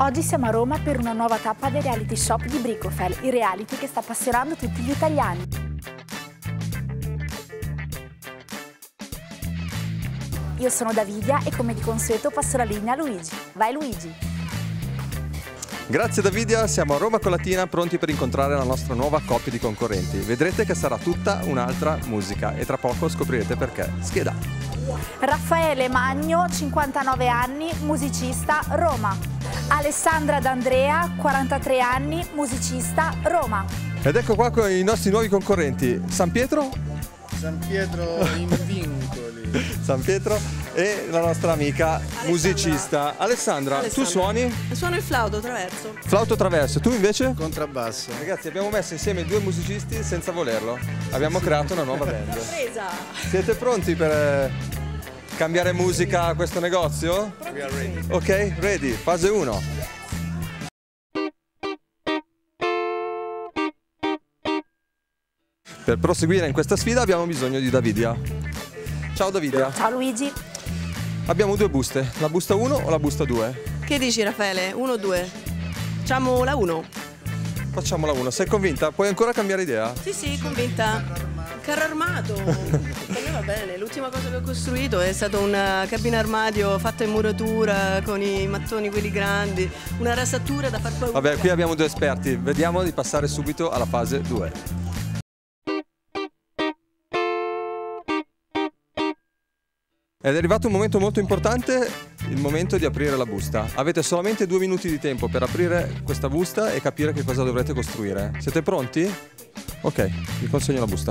Oggi siamo a Roma per una nuova tappa del reality shop di Bricofel, il reality che sta appassionando tutti gli italiani. Io sono Davidia e come di consueto passo la linea a Luigi. Vai Luigi! Grazie Davidia, siamo a Roma Colatina pronti per incontrare la nostra nuova coppia di concorrenti. Vedrete che sarà tutta un'altra musica e tra poco scoprirete perché. Scheda! Raffaele Magno, 59 anni, musicista, Roma. Alessandra D'Andrea, 43 anni, musicista, Roma. Ed ecco qua con i nostri nuovi concorrenti. San Pietro? San Pietro in vincoli. San Pietro e la nostra amica musicista Alessandra. Tu suoni? Suono il flauto traverso. Flauto traverso, tu invece? Contrabbasso. Ragazzi, abbiamo messo insieme due musicisti senza volerlo. Abbiamo creato una nuova band. Presa. Siete pronti per cambiare musica a questo negozio? We are ready. Ok, ready, fase 1. Per proseguire in questa sfida abbiamo bisogno di Davidia. Ciao Davidia. Ciao Luigi. Abbiamo due buste, la busta 1 o la busta 2? Che dici Raffaele? 1 o 2? Facciamo la 1. Facciamo la 1, sei convinta? Puoi ancora cambiare idea? Sì, convinta. Carro armato. Per me va bene. L'ultima cosa che ho costruito è stata una cabina armadio fatta in muratura con i mattoni quelli grandi, una rasatura da far paura. Vabbè, qui abbiamo due esperti, vediamo di passare subito alla fase 2. Ed è arrivato un momento molto importante, il momento di aprire la busta. Avete solamente 2 minuti di tempo per aprire questa busta e capire che cosa dovrete costruire. Siete pronti? Ok, vi consegno la busta.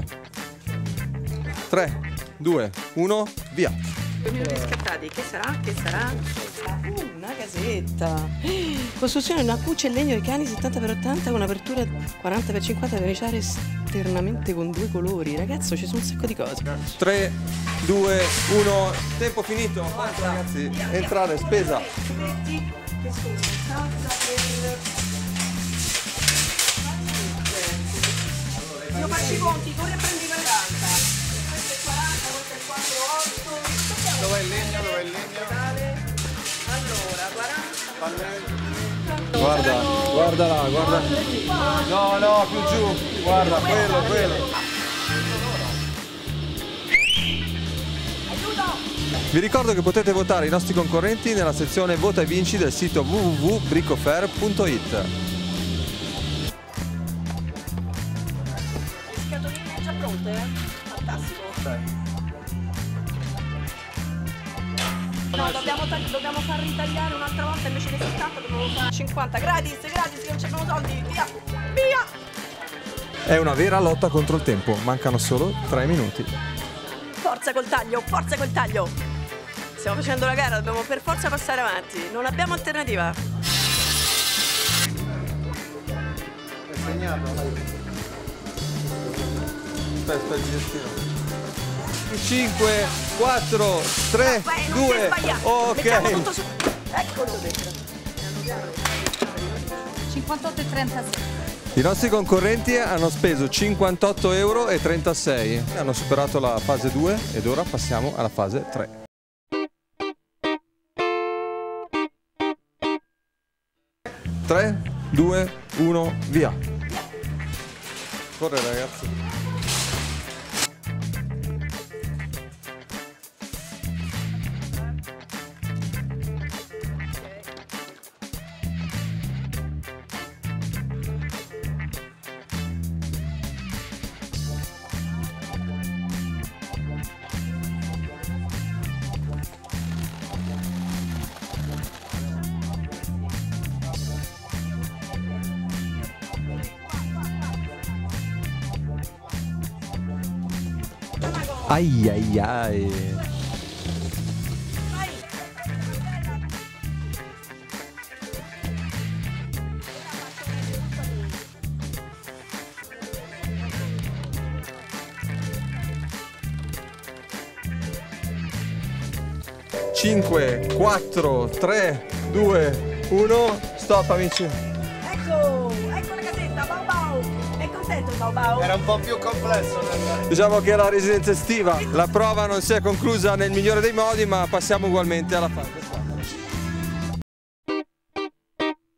3, 2, 1, via! 2 minuti scattati, che sarà? Che sarà? Una casetta. Costruzione una cuccia in legno di cani 70x80 con apertura 40x50 da verniciare esternamente con 2 colori. Ragazzo, ci sono un sacco di cose. 3, 2, 1, tempo finito. Forza ragazzi, entrare, spesa. Io faccio i conti, corri a prendi 40. Questo è 40, questo è 48. Dov'è il legno? Dov'è il legno? Allora, 40. Guarda, guarda là, guarda. No, no, più giù. Guarda, quello. Vi ricordo che potete votare i nostri concorrenti nella sezione Vota e Vinci del sito www.bricofair.it. Le scatoline già pronte? Fantastico. No, dobbiamo far ritagliare un'altra volta invece dei 70, dobbiamo fare 50. Gratis, che non c'abbiamo soldi. Via! È una vera lotta contro il tempo, mancano solo 3 minuti. Forza col taglio, forza col taglio! Stiamo facendo la gara, dobbiamo per forza passare avanti. Non abbiamo alternativa. È segnato? Aspetta, il gestino. 5, 4, 3, 2, ok. Eccolo dentro. 58,36. I nostri concorrenti hanno speso 58,36 €. Hanno superato la fase 2 ed ora passiamo alla fase 3. Tre, 2, 1, via. Corre ragazzi. Ai ai ai. Cinque, 4, 3, 2, 1, stop amici. Ecco la casetta, Bau Bau. È contento il Bau Bau? Era un po' più complesso. Diciamo che la residenza estiva, la prova non si è conclusa nel migliore dei modi, ma passiamo ugualmente alla fase.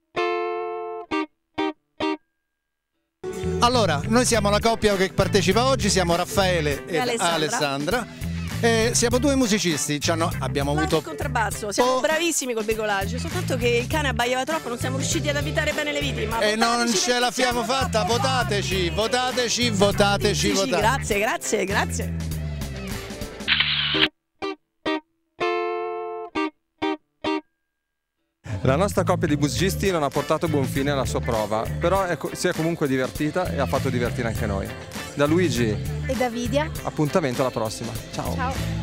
Allora, noi siamo la coppia che partecipa oggi, siamo Raffaele e Alessandra. Alessandra. Siamo due musicisti, abbiamo Flauto avuto... e contrabbasso, siamo bravissimi col bricolage, soltanto che il cane abbaiava troppo, non siamo riusciti ad avvitare bene le viti. Ma E non ce l'abbiamo fatta, votateci, votateci, votateci, votateci. Grazie, grazie. La nostra coppia di musicisti non ha portato buon fine alla sua prova, però si è comunque divertita e ha fatto divertire anche noi. Da Luigi, E Davidia? appuntamento alla prossima. Ciao. Ciao.